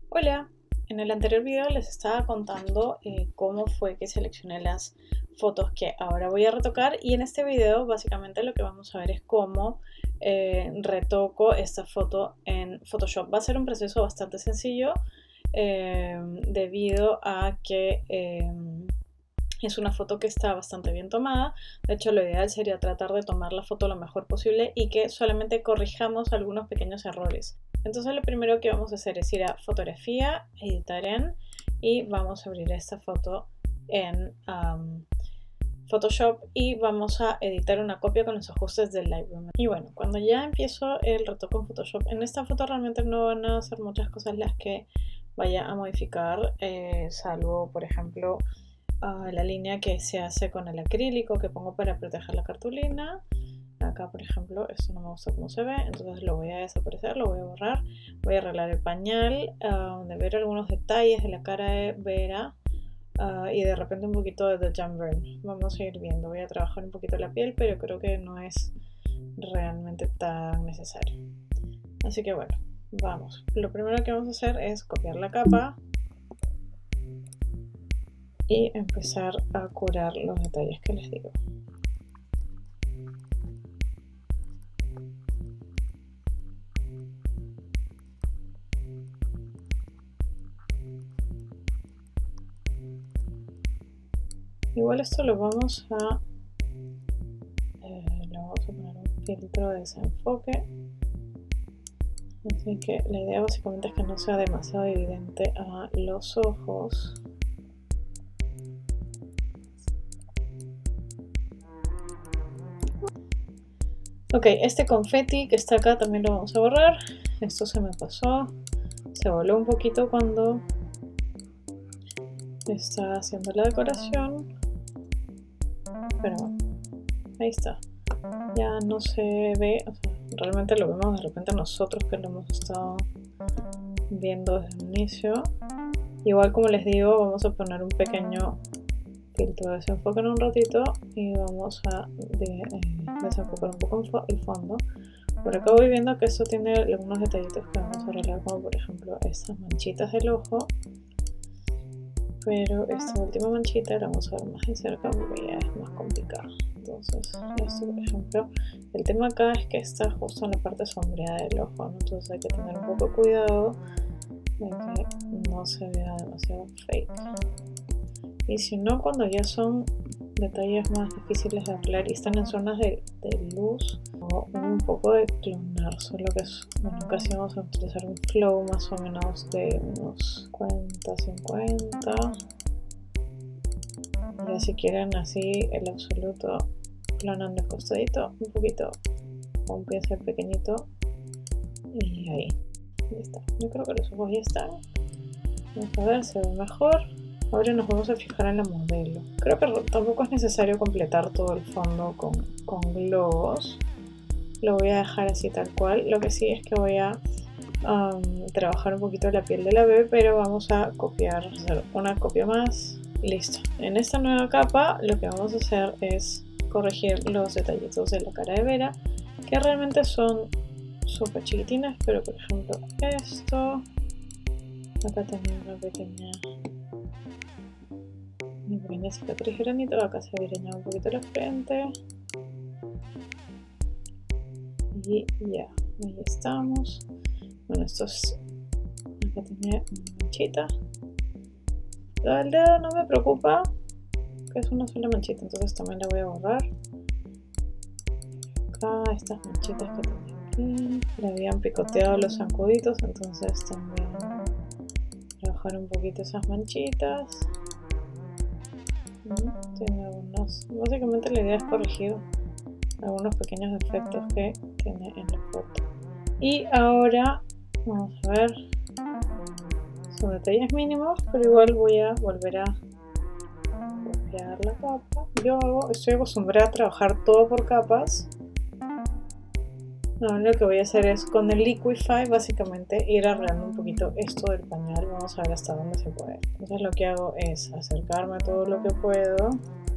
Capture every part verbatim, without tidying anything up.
Hola, en el anterior video les estaba contando eh, cómo fue que seleccioné las fotos que ahora voy a retocar, y en este video básicamente lo que vamos a ver es cómo eh, retoco esta foto en Photoshop. Va a ser un proceso bastante sencillo eh, debido a que eh, es una foto que está bastante bien tomada. De hecho, lo ideal sería tratar de tomar la foto lo mejor posible y que solamente corrijamos algunos pequeños errores. Entonces lo primero que vamos a hacer es ir a fotografía, editar en, y vamos a abrir esta foto en um, Photoshop y vamos a editar una copia con los ajustes del Lightroom. Y bueno, cuando ya empiezo el retoque en Photoshop, en esta foto realmente no van a ser muchas cosas las que vaya a modificar, eh, salvo por ejemplo uh, la línea que se hace con el acrílico que pongo para proteger la cartulina. Acá por ejemplo esto no me gusta cómo se ve, entonces lo voy a desaparecer, lo voy a borrar. Voy a arreglar el pañal, uh, de ver algunos detalles de la cara de Vera, uh, y de repente un poquito de The Jam Burn. Vamos a ir viendo, voy a trabajar un poquito la piel, pero creo que no es realmente tan necesario. Así que bueno, vamos. Lo primero que vamos a hacer es copiar la capa y empezar a curar los detalles que les digo. Igual esto lo vamos a eh, le vamos a poner un filtro de desenfoque, así que la idea básicamente es que no sea demasiado evidente a los ojos. Ok, este confeti que está acá también lo vamos a borrar. Esto se me pasó, se voló un poquito cuando está haciendo la decoración, pero bueno, ahí está. Ya no se ve, o sea, realmente lo vemos de repente nosotros que lo hemos estado viendo desde el inicio. Igual, como les digo, vamos a poner un pequeño filtro de desenfoque en un ratito y vamos a de, eh, desenfocar un poco el fondo. Por acá voy viendo que esto tiene algunos detallitos que vamos a arreglar, como por ejemplo estas manchitas del ojo, pero esta última manchita la vamos a ver más de cerca porque ya es más complicada. Entonces esto por ejemplo, el tema acá es que está justo en la parte sombreada del ojo, ¿no? Entonces hay que tener un poco de cuidado de que no se vea demasiado fake. Y si no, cuando ya son detalles más difíciles de arreglar y están en zonas de, de luz, o un poco de clonar, solo que es, bueno, casi vamos a utilizar un flow más o menos de unos cincuenta cincuenta. Y si quieren así el absoluto, clonando el costadito un poquito, con un pincel pequeñito, y ahí, ya está. Yo creo que los ojos ya están. Vamos a ver, se ve mejor. Ahora nos vamos a fijar en la modelo. Creo que tampoco es necesario completar todo el fondo con, con globos. Lo voy a dejar así tal cual. Lo que sí es que voy a um, trabajar un poquito la piel de la bebé, pero vamos a copiar, hacer una copia más. Listo. En esta nueva capa lo que vamos a hacer es corregir los detallitos de la cara de Vera, que realmente son súper chiquitinas, pero por ejemplo esto. Acá también una pequeña... mi pequeña cicatriz granito, acá se habría un poquito la frente y ya, ahí estamos. Bueno, esto es, acá tiene una manchita, lo del dedo no me preocupa, que es una sola manchita, entonces también la voy a borrar. Acá estas manchitas que tenía aquí, le habían picoteado los zancuditos, entonces también trabajar un poquito esas manchitas. Tiene algunos, básicamente la idea es corregir algunos pequeños defectos que tiene en la foto. Y ahora vamos a ver, son detalles mínimos, pero igual voy a volver a copiar la capa. Yo hago, estoy acostumbrada a trabajar todo por capas. No, lo que voy a hacer es con el Liquify básicamente ir arreglando un poquito esto del pañal. Vamos a ver hasta dónde se puede. Entonces lo que hago es acercarme a todo lo que puedo.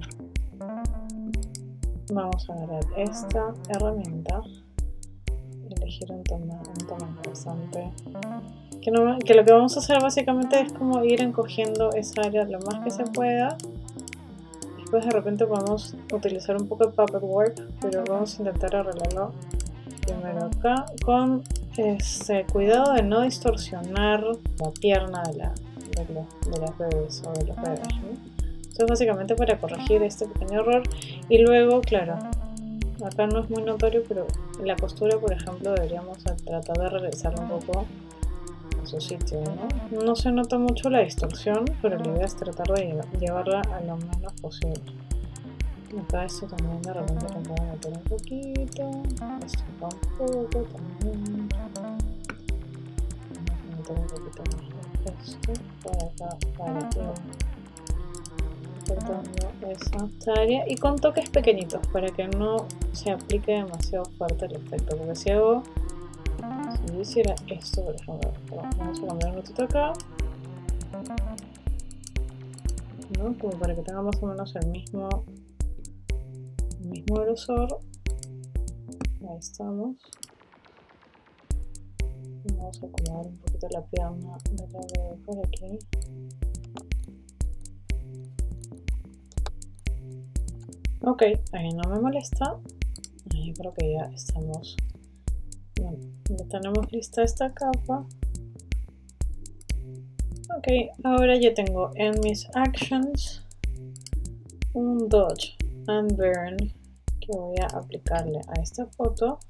Vamos a agarrar esta herramienta, elegir un tamaño, un tamaño bastante que, no, que lo que vamos a hacer básicamente es como ir encogiendo esa área lo más que se pueda. Después de repente podemos utilizar un poco de puppet work, pero vamos a intentar arreglarlo primero acá con este cuidado de no distorsionar la pierna de, la, de, los, de las bebés o de los bebés, ¿no? Entonces básicamente para corregir este pequeño error. Y luego, claro, acá no es muy notorio, pero la costura, por ejemplo, deberíamos tratar de regresarla un poco a su sitio, ¿no? No se nota mucho la distorsión, pero la idea es tratar de llevarla a lo menos posible. Acá esto también de repente lo puedo meter un poquito, esto acá un poco también. Vamos a meter un poquito más de esto para acá, para que cortando esa área y con toques pequeñitos para que no se aplique demasiado fuerte el efecto, porque si hago, si yo hiciera esto por ejemplo, vamos a cambiar un ratito acá, ¿no? Como para que tenga más o menos el mismo el mismo grosor. Ahí estamos. Vamos a acomodar un poquito la pierna de la bebé por aquí. Ok, ahí no me molesta. Ahí creo que ya estamos. Bueno, ya tenemos lista esta capa. Ok, ahora ya tengo en mis actions un dodge and burn que voy a aplicarle a esta foto.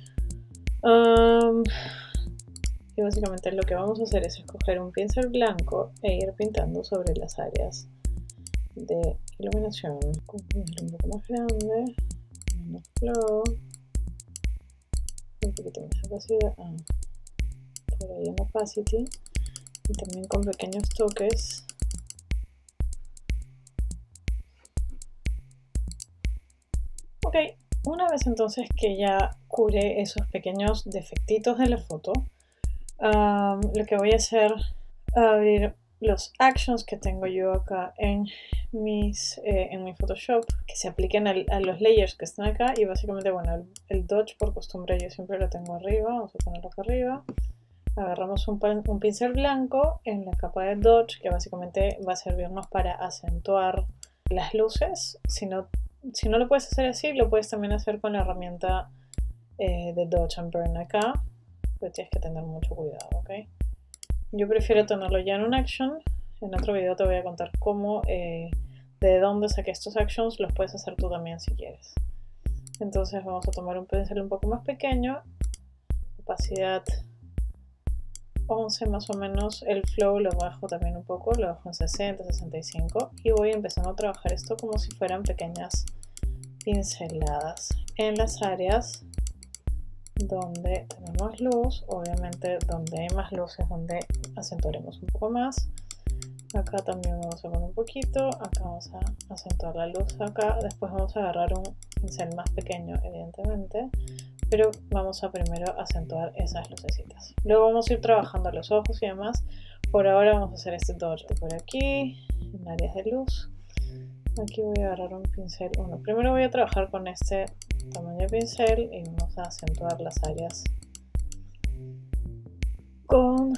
Um, y básicamente lo que vamos a hacer es escoger un pincel blanco e ir pintando sobre las áreas de iluminación con un pincel un poco más grande, menos flow, un poquito más opacidad, ah, por ahí en opacity, y también con pequeños toques. Ok, una vez entonces que ya cure esos pequeños defectitos de la foto, um, lo que voy a hacer es abrir los actions que tengo yo acá en mis eh, en mi Photoshop, que se apliquen al, a los layers que están acá, y básicamente, bueno, el, el dodge por costumbre yo siempre lo tengo arriba. Vamos a ponerlo acá arriba. Agarramos un, un pincel blanco en la capa de dodge, que básicamente va a servirnos para acentuar las luces. Si no, si no lo puedes hacer así, lo puedes también hacer con la herramienta eh, de dodge and burn acá, pero tienes que tener mucho cuidado, ¿ok? Yo prefiero tenerlo ya en un action. En otro video te voy a contar cómo, eh, de dónde saqué estos actions. Los puedes hacer tú también si quieres. Entonces vamos a tomar un pincel un poco más pequeño, opacidad once más o menos, el flow lo bajo también un poco, lo bajo en sesenta, sesenta y cinco, y voy empezando a trabajar esto como si fueran pequeñas pinceladas en las áreas donde tenemos luz. Obviamente donde hay más luz es donde acentuaremos un poco más. Acá también vamos a poner un poquito, acá vamos a acentuar la luz acá. Después vamos a agarrar un pincel más pequeño evidentemente, pero vamos a primero acentuar esas lucecitas. Luego vamos a ir trabajando los ojos y demás. Por ahora vamos a hacer este dodge por aquí, en áreas de luz. Aquí voy a agarrar un pincel uno. Primero voy a trabajar con este tamaño de pincel y vamos a acentuar las áreas con,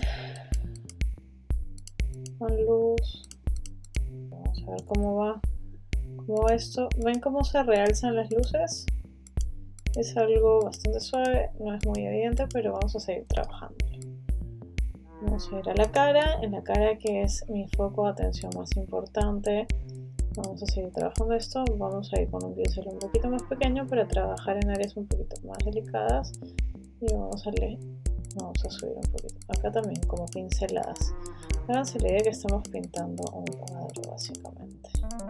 con luz. Vamos a ver cómo va, cómo va esto. ¿Ven cómo se realzan las luces? Es algo bastante suave, no es muy evidente, pero vamos a seguir trabajando. Vamos a ir a la cara, en la cara que es mi foco de atención más importante. Vamos a seguir trabajando esto. Vamos a ir con un pincel un poquito más pequeño para trabajar en áreas un poquito más delicadas. Y vamos a leer, vamos a subir un poquito. Acá también como pinceladas. Háganse la idea que estamos pintando un cuadro básicamente.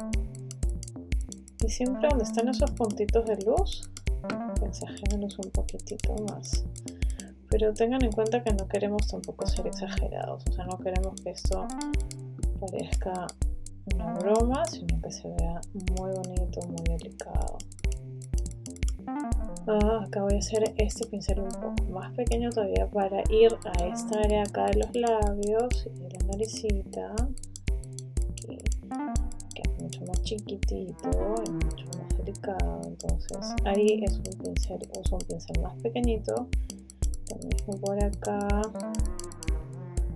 Y siempre donde están esos puntitos de luz, exagérenlos un poquitito más. Pero tengan en cuenta que no queremos tampoco ser exagerados. O sea, no queremos que esto parezca una broma, sino que se vea muy bonito, muy delicado. Ah, acá voy a hacer este pincel un poco más pequeño todavía para ir a esta área acá de los labios y de la naricita, que, que es mucho más chiquitito y mucho más delicado. Entonces ahí es un pincel, uso un pincel más pequeñito. Lo mismo por acá.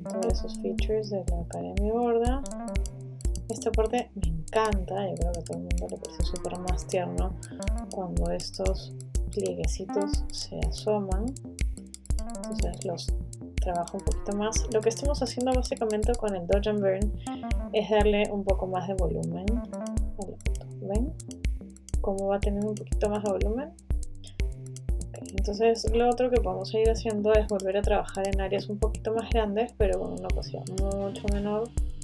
todos esos features de la cara de mi borda. Esta parte me encanta, yo creo que a todo el mundo le parece súper más tierno cuando estos plieguecitos se asoman. Entonces los trabajo un poquito más. Lo que estamos haciendo básicamente con el Dodge and Burn es darle un poco más de volumen a la foto. ¿Ven? Cómo va teniendo un poquito más de volumen. Okay. Entonces lo otro que podemos ir haciendo es volver a trabajar en áreas un poquito más grandes, pero con una opacidad mucho menor.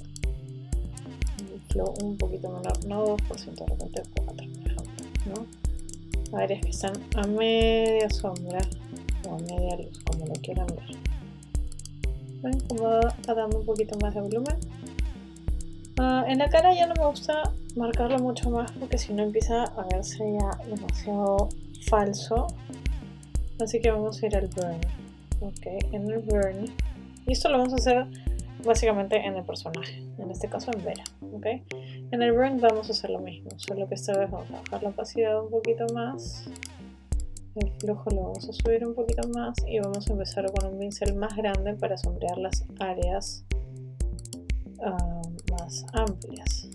Un flow un poquito menor, no dos por ciento, de repente cuatro por ejemplo, ¿no? Áreas que están a media sombra o a media luz, como lo quieran ver. ¿Ven cómo va dando un poquito más de volumen? Uh, en la cara ya no me gusta marcarlo mucho más porque si no empieza a verse ya demasiado falso. Así que vamos a ir al burn. Ok, en el burn. Y esto lo vamos a hacer básicamente en el personaje. En este caso en Vera. Ok. En el burn vamos a hacer lo mismo. Solo que esta vez vamos a bajar la opacidad un poquito más. El flujo lo vamos a subir un poquito más. Y vamos a empezar con un pincel más grande para sombrear las áreas uh, más amplias.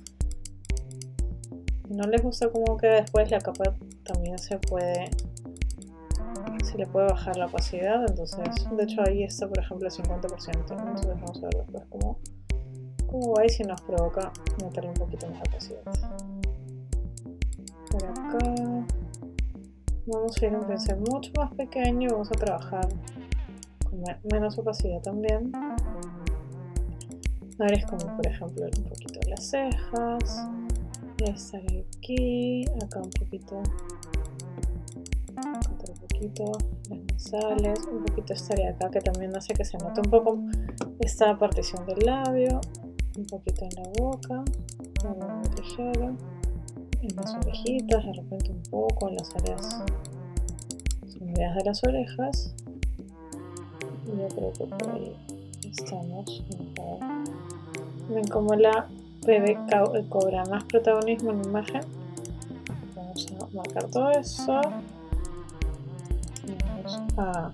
Si no les gusta cómo queda después, la capa también se puede se le puede bajar la opacidad. Entonces, de hecho ahí está por ejemplo el cincuenta por ciento, ¿no? Entonces vamos a ver después cómo, cómo va y si nos provoca meterle un poquito más de opacidad. Por acá vamos a ir a un pincel mucho más pequeño y vamos a trabajar con menos opacidad también. Áreas como por ejemplo un poquito de las cejas, esta de aquí, acá un poquito, acá otro poquito, las nasales, un poquito esta área de acá que también hace que se note un poco esta partición del labio, un poquito en la boca, algo muy ligero, en las orejitas, de repente un poco en las áreas sombreadas de las orejas. Y yo creo que por ahí estamos mejor. Ven como la bebé cobra más protagonismo en la imagen. Vamos a marcar todo eso. Vamos a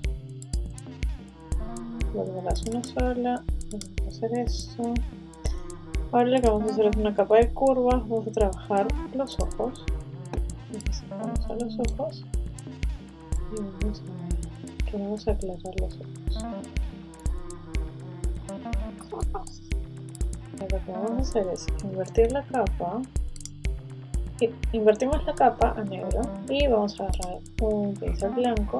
volverlas una sola. Vamos a hacer eso. Ahora lo que vamos a hacer es una capa de curvas. Vamos a trabajar los ojos. Vamos a los ojos. Y vamos a, queremos aclarar los ojos. Lo que vamos a hacer es invertir la capa. Y invertimos la capa a negro y vamos a agarrar un pincel blanco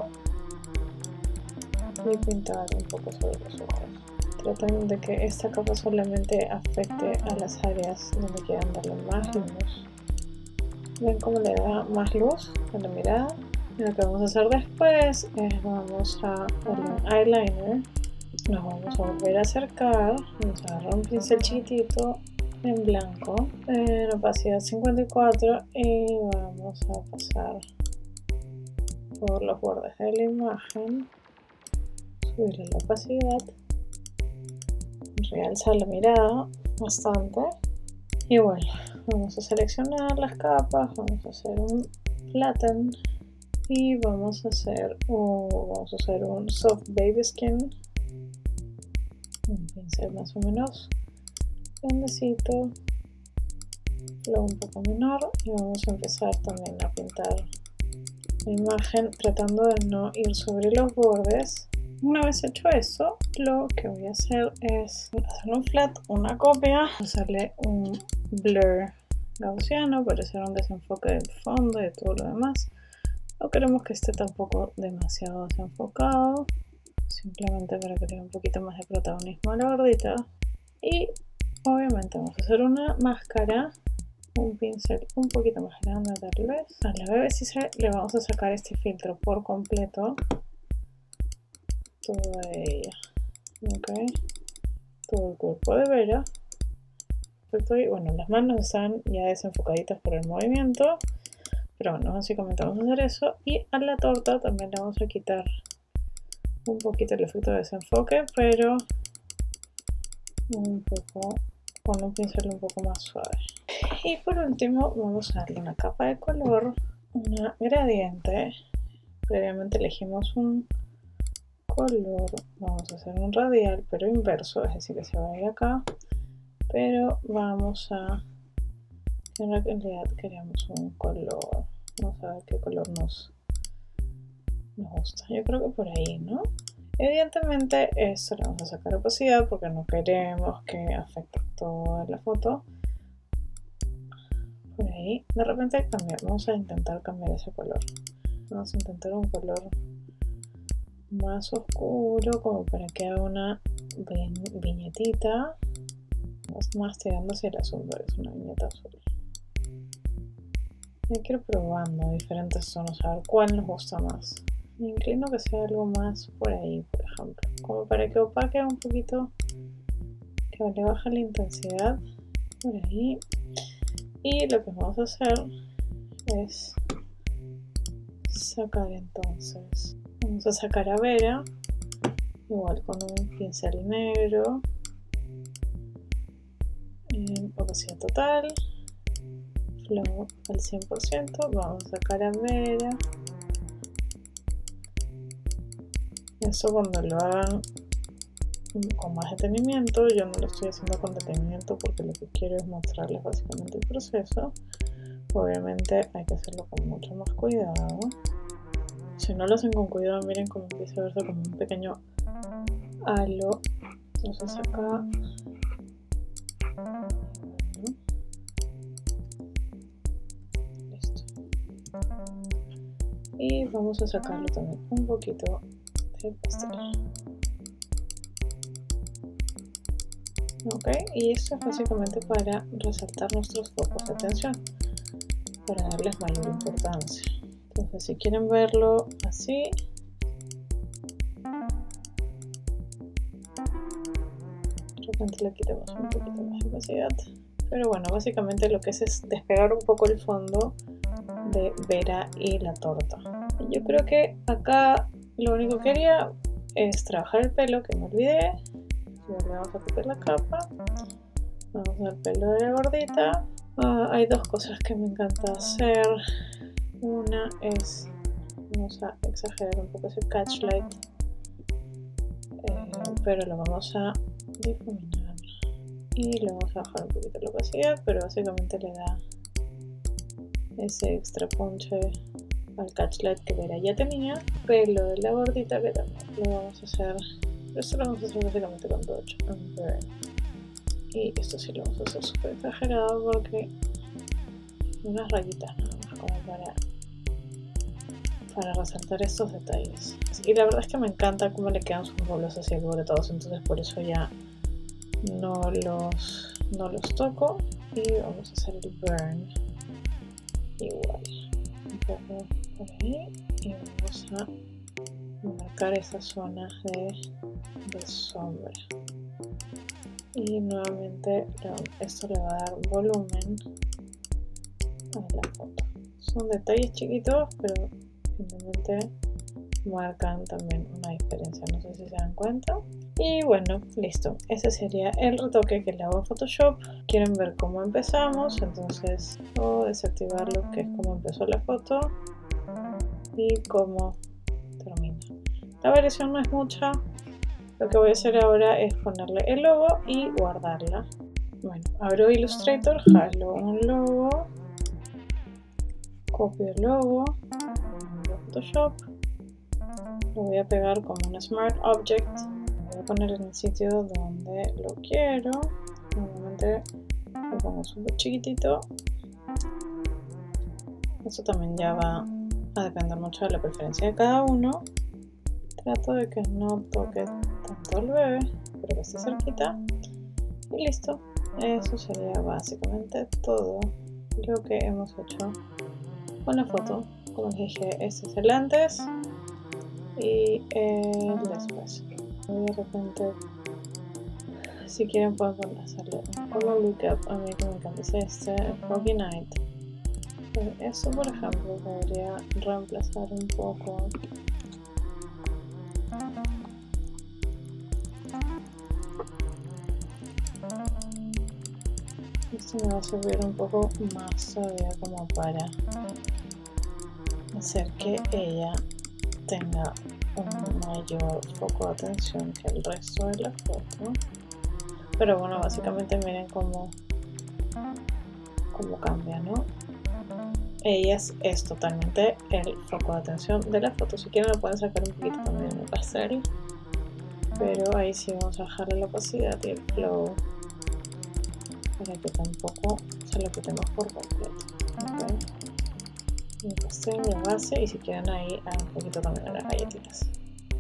y pintar un poco sobre los ojos. Tratan de que esta capa solamente afecte a las áreas donde quieran darle más luz. Ven cómo le da más luz a la mirada. Y lo que vamos a hacer después es vamos a darle un eyeliner. Nos vamos a volver a acercar, vamos a agarrar un pincel chiquitito en blanco en opacidad cincuenta y cuatro y vamos a pasar por los bordes de la imagen, subirle la opacidad, realzar la mirada bastante y bueno, vamos a seleccionar las capas, vamos a hacer un flatten y vamos a hacer un, vamos a hacer un soft baby skin. Un pincel más o menos grandecito, flow un poco menor y vamos a empezar también a pintar la imagen tratando de no ir sobre los bordes. Una vez hecho eso, lo que voy a hacer es hacer un flat, una copia, hacerle un blur gaussiano para hacer un desenfoque del fondo y de todo lo demás. No queremos que esté tampoco demasiado desenfocado, simplemente para que tenga un poquito más de protagonismo a la gordita. Y obviamente vamos a hacer una máscara, un pincel un poquito más grande tal vez. A la bebé sí se le vamos a sacar este filtro por completo, toda ella, ok, todo el cuerpo de Vera. Estoy, bueno, las manos están ya desenfocaditas por el movimiento, pero bueno, básicamente vamos a hacer eso. Y a la torta también le vamos a quitar un poquito el efecto de desenfoque, pero un poco con un pincel un poco más suave. Y por último vamos a darle una capa de color, una gradiente. Previamente elegimos un color, vamos a hacer un radial pero inverso, es decir que se va a ir acá, pero vamos a, en realidad queremos un color, vamos a ver qué color nos, nos gusta, yo creo que por ahí, ¿no? Evidentemente esto le vamos a sacar opacidad porque no queremos que afecte toda la foto. Por ahí, de repente cambiar, vamos a intentar cambiar ese color. Vamos a intentar un color más oscuro como para que haga una viñetita. Más, más tirando hacia el azul, porque es una viñeta azul. Hay que ir probando diferentes tonos, a ver cuál nos gusta más. Me inclino que sea algo más por ahí, por ejemplo, como para que opaque un poquito, que le baje la intensidad por ahí. Y lo que vamos a hacer es sacar entonces, vamos a sacar a Vera, igual con un pincel negro, en opacidad total, flow al cien por ciento, vamos a sacar a Vera. Eso cuando lo hagan con más detenimiento, yo no lo estoy haciendo con detenimiento porque lo que quiero es mostrarles básicamente el proceso. Obviamente hay que hacerlo con mucho más cuidado. Si no lo hacen con cuidado, miren cómo empieza a verse como un pequeño halo. Entonces acá listo. Y vamos a sacarlo también un poquito del pastel. Ok, y esto es básicamente para resaltar nuestros focos de atención, para darles mayor importancia. Entonces si quieren verlo así, de repente le quitamos un poquito más de opacidad, pero bueno, básicamente lo que es es despegar un poco el fondo de Vera y la torta. Y yo creo que acá lo único que quería es trabajar el pelo, que me olvidé. Le vamos a quitar la capa, vamos al pelo de la gordita. Uh, hay dos cosas que me encanta hacer. Una es, vamos a exagerar un poco ese catch light, eh, pero lo vamos a difuminar y le vamos a bajar un poquito la opacidad, pero básicamente le da ese extra punche al catch light que Vera ya tenía. Pelo de la gordita que también lo vamos a hacer. Esto lo vamos a hacer básicamente con Dodge and Burn. Y esto sí lo vamos a hacer súper exagerado porque unas rayitas nada más como para, para resaltar estos detalles. Y la verdad es que me encanta cómo le quedan sus rulos así alborotado, entonces por eso ya no los, no los toco. Y vamos a hacer el Burn igual. Un poco por ahí. Y vamos a marcar esas zonas de, de sombra y nuevamente esto le va a dar volumen a la foto. Son detalles chiquitos pero finalmente marcan también una diferencia, no sé si se dan cuenta. Y bueno, listo, ese sería el retoque que le hago en Photoshop. Quieren ver cómo empezamos, entonces puedo desactivar lo que es cómo empezó la foto y cómo termina. La variación no es mucha, lo que voy a hacer ahora es ponerle el logo y guardarla. Bueno, abro Illustrator, jalo un logo, copio el logo, abro Photoshop, lo voy a pegar como un Smart Object, lo voy a poner en el sitio donde lo quiero, normalmente lo pongo súper chiquitito. Eso también ya va a depender mucho de la preferencia de cada uno. Trato de que no toque tanto al bebé, pero que esté cerquita. Y listo. Eso sería básicamente todo lo que hemos hecho con la foto. Como les dije, este es el antes y el después. Y de repente, si quieren pueden hacerle un color lookup. A mí que me encanta es este, Foggy Night. Eso, por ejemplo, podría reemplazar un poco esto. Me va a subir un poco más todavía como para hacer que ella tenga un mayor foco de atención que el resto de la foto. Pero bueno, básicamente miren cómo, cómo cambia, ¿no? Ella es, es totalmente el foco de atención de la foto. Si quieren lo pueden sacar un poquito también en el pastel, pero ahí sí vamos a bajarle la opacidad y el flow para que tampoco se lo quitemos por completo. ¿Okay? El pastel, la base, y si quieren ahí hagan un poquito también de las galletitas.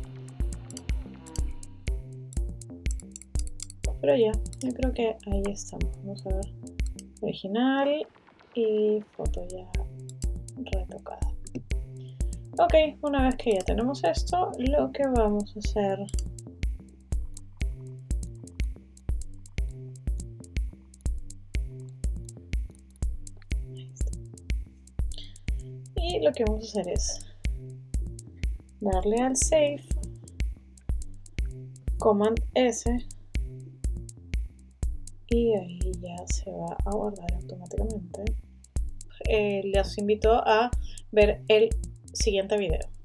Pero ya, yo creo que ahí estamos. Vamos a ver original y foto ya retocada. Ok, una vez que ya tenemos esto, lo que vamos a hacer y lo que vamos a hacer es darle al save, command S, y ahí ya se va a guardar automáticamente. Eh, les invito a ver el siguiente video.